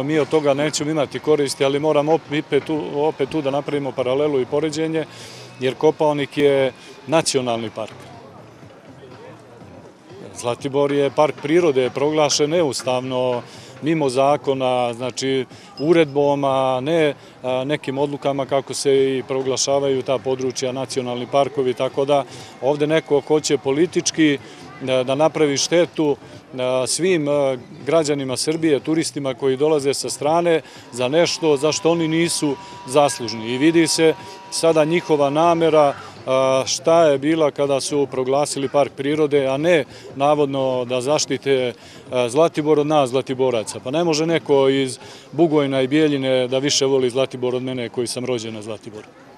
Mi od toga nećemo imati koristi, ali moramo opet tu da napravimo paralelu i poređenje, jer Kopaonik je nacionalni park. Zlatibor je park prirode, proglašen neustavno, mimo zakona, znači uredbom, a ne nekim odlukama kako se i proglašavaju ta područja, nacionalni parkovi, tako da ovde neko hoće politički da napravi štetu svim građanima Srbije, turistima koji dolaze sa strane za nešto za što oni nisu zaslužni. I vidi se sada njihova namera šta je bila kada su proglasili park prirode, a ne navodno da zaštite Zlatibor od nas Zlatiboraca. Pa ne može neko iz Bugojna i Bijeljine da više voli Zlatibor od mene koji sam rođen na Zlatiboru.